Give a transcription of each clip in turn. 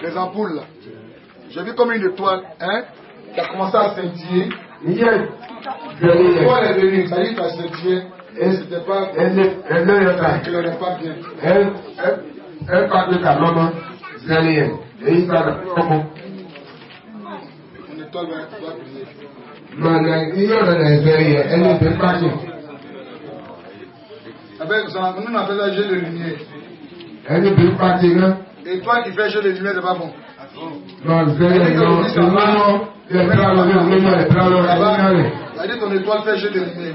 Les ampoules là. J'ai vu comme une étoile, hein, qui a commencé à scintiller. L'étoile est venue, ça y est, ça a scintillé. Et c'était pas. Elle n'est pas bien. Elle parle de ta maman, Zélienne. Et il parle de comment? Une étoile va briller. Non, il y a une Zélienne, elle ne peut pas bien. Nous on appelle ça jet de lumière. Elle ne peut pas bien. Et toi qui fais jet de lumière, c'est pas bon. Non, Zélienne, non, c'est non. Les bras, les bras, elle dit ton étoile fait jet de lumière.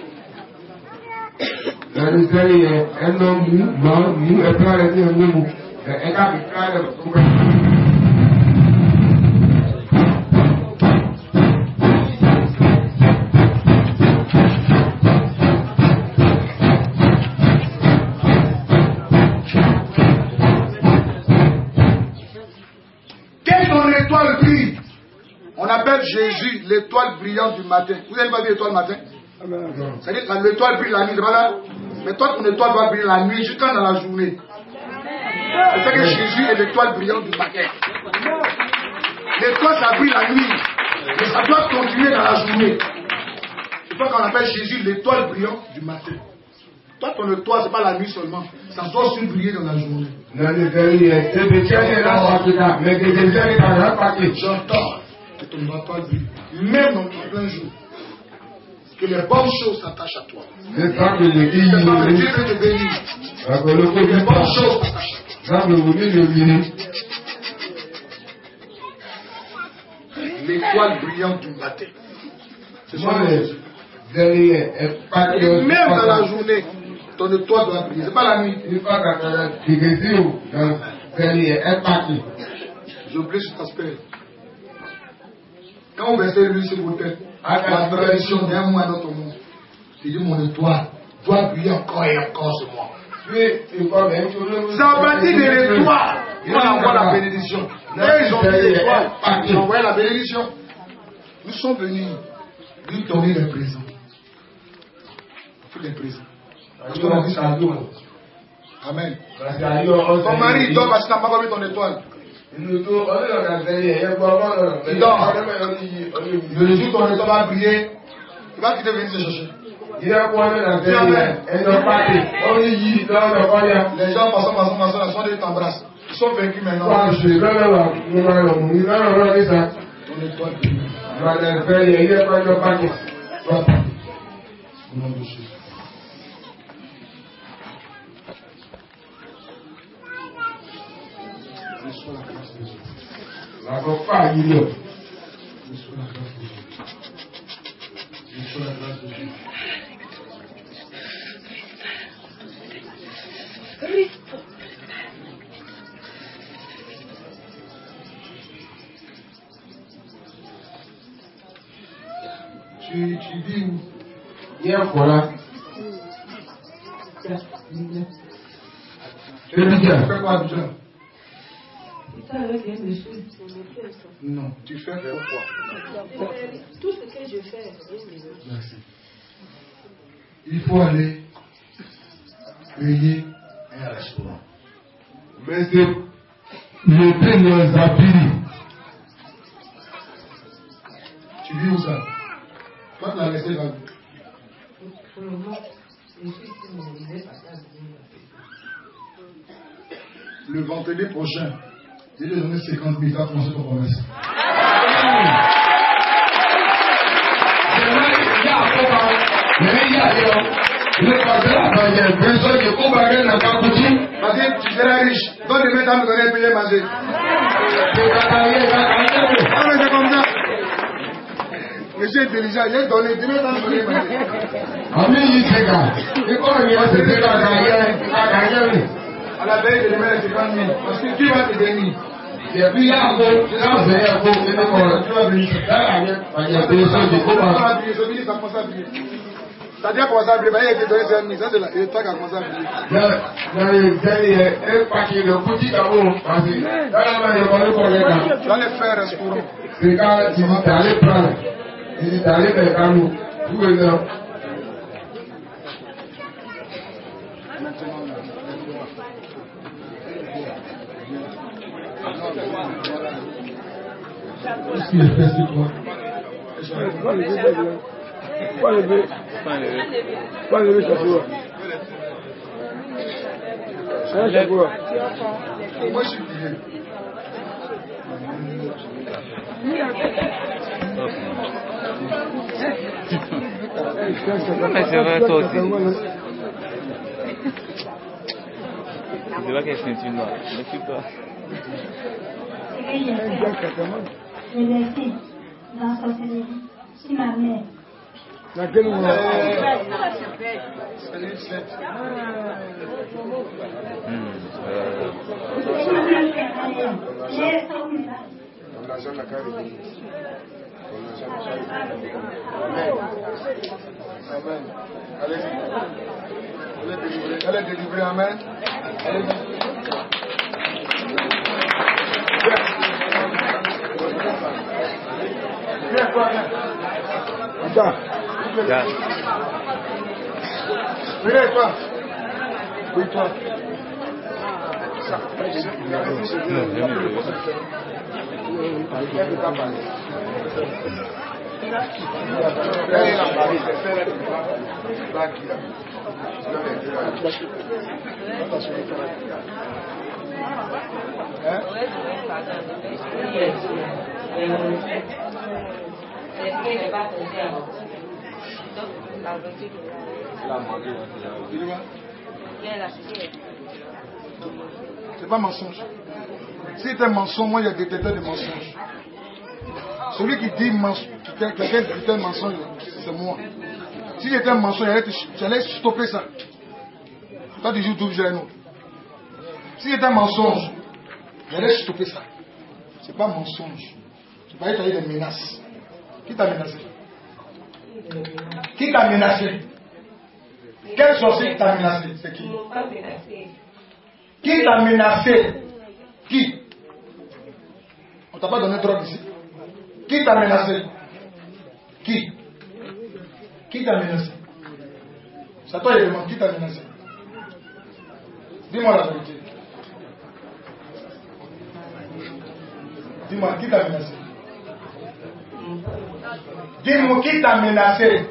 La Zélienne, un homme mou, elle prend les yeux mou. Elle a mis plein de. On appelle Jésus l'étoile brillante du matin. Vous avez pas vu l'étoile matin? C'est-à-dire que l'étoile brille la nuit, voilà. Mais toi, ton étoile va briller la nuit jusqu'à dans la journée. C'est que Jésus est l'étoile brillante du matin. L'étoile, ça brille la nuit. Mais ça doit continuer dans la journée. C'est pourquoi qu'on appelle Jésus l'étoile brillante du matin. Toi, ton étoile, ce n'est pas la nuit seulement. Ça doit aussi briller dans la journée. J'entends que ton étoile brille. Même dans ton plein jour. Que les bonnes choses s'attachent à toi. Dieu veut te bénir. Que les bonnes choses s'attachent à toi. L'étoile brillante du matin. C'est ça. Même dans la journée, ton étoile doit briller. C'est pas la nuit. J'ai oublié cet aspect. Quand on versait lui sur vos têtes, la tradition d'un mois dans ton monde, il dit mon étoile doit briller encore et encore ce mois. Ça a parti de l'étoile. On envoie la bénédiction. Et ils ont dit l'étoile. Ils ont envoyé la bénédiction. Nous sommes venus lui donner des présents. Il faut des présents. Parce qu'on a vu ça à dos. Amen. Ton mari il dort parce qu'il n'a pas vu ton étoile. Il dort. Le jour ton étoile va briller, il va quitter venir se chercher. Les gens passent, ils t'embrassent. Ils sont vaincus maintenant. Ton étoile brille. Au nom de Jésus. Reçois la grâce de Jésus. Reçois la grâce de Jésus. Reçois la grâce de Jésus. Tu vis où? Voilà. Tu fais quoi à Abidjan? Non, tu fais quoi? Tout ce que je fais. Merci. Il faut aller payer un restaurant. Mais c'est le prix de Zabiri. Tu vis où ça? Toi, tu l'as laissé là. Pour le moment, je suis ici, mais je vais passer à le vendredi prochain, il est donné 50 000, va commencer ton commerce. Tu seras riche. Donc, demain, tu vas me donner payer manger. Ah, mais c'est comme ça. Monsieur intelligent, il est donné. Demain, tu vas me donner manger. À la veille de demain, 50 000. Parce que Dieu va te bénir. Et puis, il y a un peu, tu vas venir. C'est-à-dire commencer à briller, il a été donné 5 000. Ça, c'est toi qui as commencé à briller. Tu vas les faire restaurant. Qu'est-ce qu'il fait, c'est toi? Pas lever chapeau. Un chapeau. Moi, je suis plié. Mais c'est vrai, toi aussi. C'est vrai qu'elle est ceinture noire. Mais tu peux. Je l'ai dans son télévision, si ma mère. Dans quel moment? Allez délivrer, amen. Attends. Venez, toi. Oui, toi. C'est pas mensonge. Si c'est un mensonge, moi, il y a des détecteurs de mensonges. Celui qui dit quelqu'un dit un mensonge, c'est moi. Si c'était un mensonge, j'allais stopper ça. Toi, tu joues tout, j'ai un autre. Si c'était un mensonge, j'allais stopper ça. C'est pas mensonge. Tu vas être des menaces. Qui t'a menacé? Qui t'a menacé? Quel sorcier t'a menacé? C'est qui? Qui t'a menacé? Qui? On t'a pas donné drogue ici. Qui t'a menacé? Qui? Qui t'a menacé? C'est à toi qui demande qui t'a menacé. Dis-moi la vérité. Dis-moi qui t'a menacé. Dis-moi qui t'a menacé.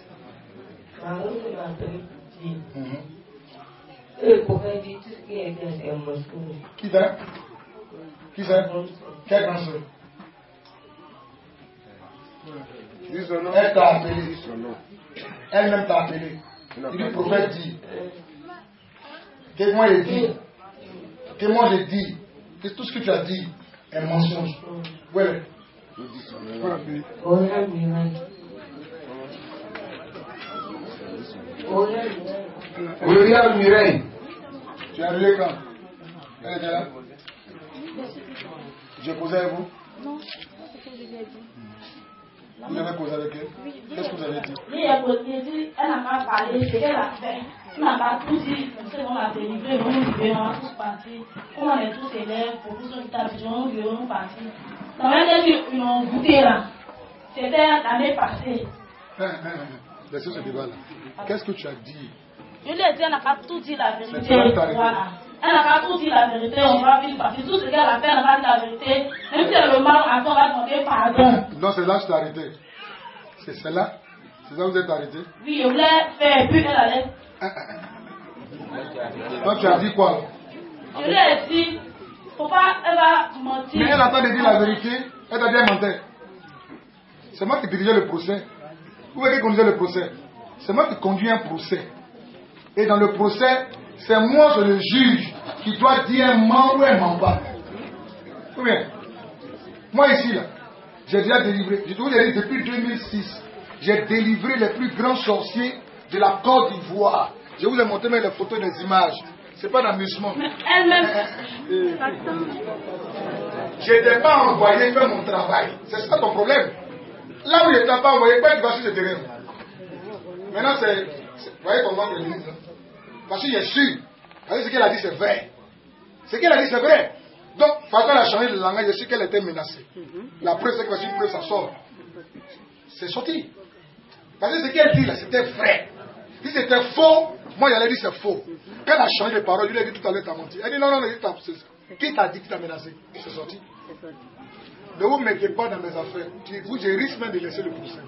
Qui t'a? Qui c'est? Quel cancer? Elle t'a appelé. Elle-même t'a appelé. Il dit, prophète dit. Que moi j'ai dit. Que moi j'ai dit. Que tout ce que tu as dit est mensonge. Ouais. William Mireille. Tu es arrivé quand? Elle était là? J'ai causé avec vous? Non, c'est ce que je lui ai dit. Vous avez causé avec elle? Qu'est-ce que vous avez dit? Elle n'a pas parlé, c'est qu'elle a fait. Elle n'a pas tout dit. C'est qu'on a délivré, on a tous parti. Comme on est tous élèves, pour tous ceux qui t'habillent, on est partis. Dans même qu'ils ont goûté là. C'était l'année passée. Laissez ce débat là. Qu'est-ce que tu as dit? Je lui ai dit, elle n'a pas tout dit la vérité. Voilà. Elle n'a pas tout dit la vérité, on va vite partir. Tout ce qu'elle a fait, elle n'a pas dit la vérité. Même si elle le mal, on va demander pardon. Non, c'est là que je t'ai arrêté. C'est celle-là? C'est là que vous êtes arrêté? Oui, je voulais faire, puis elle allait. Donc tu as dit quoi? Je lui ai dit, faut pas, elle va mentir. Mais elle attend de dire la vérité, elle t'a bien menti. C'est moi qui dirigeais le procès. Vous voyez qui conduisait le procès? C'est moi qui conduis un procès. Et dans le procès, c'est moi, c'est le juge, qui doit dire un ment ou un ment pas. Ou bien, moi ici, là, j'ai déjà délivré, je vous l'ai dit, depuis 2006, j'ai délivré les plus grands sorciers de la Côte d'Ivoire. Je vous ai montré même les photos et les images. C'est pas d'amusement. Mais elle-même. Je n'étais pas envoyé faire mon travail. C'est ça ton problème. Là où je n'étais pas envoyé, pas être sur ce terrain. Maintenant, vous voyez comment elle est. Parce que je suis. Ce qu'elle a dit, c'est vrai. Ce qu'elle a dit, c'est vrai. Donc, quand elle a changé de langage, je sais qu'elle était menacée. La preuve, c'est que voici une preuve, ça sort. C'est sorti. Parce que ce qu'elle dit là, c'était vrai. Si c'était faux, moi j'allais dire c'est faux. Quand elle a changé de parole, je lui ai dit tout à l'heure, t'as menti. Elle dit non, Qui t'a dit, qui t'a menacé? C'est sorti. Ne vous mettez pas dans mes affaires. Je risque même de laisser le procès.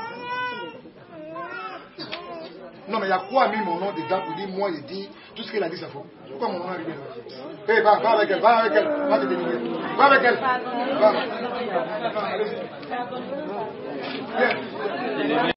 Non, mais il y a quoi mis mon nom dedans pour dire, moi, il dit, tout ce qu'il a dit, c'est faux. Pourquoi mon nom est arrivé là? Hé, va avec elle, va avec elle, va te délivrer. Va avec elle. Va. Viens.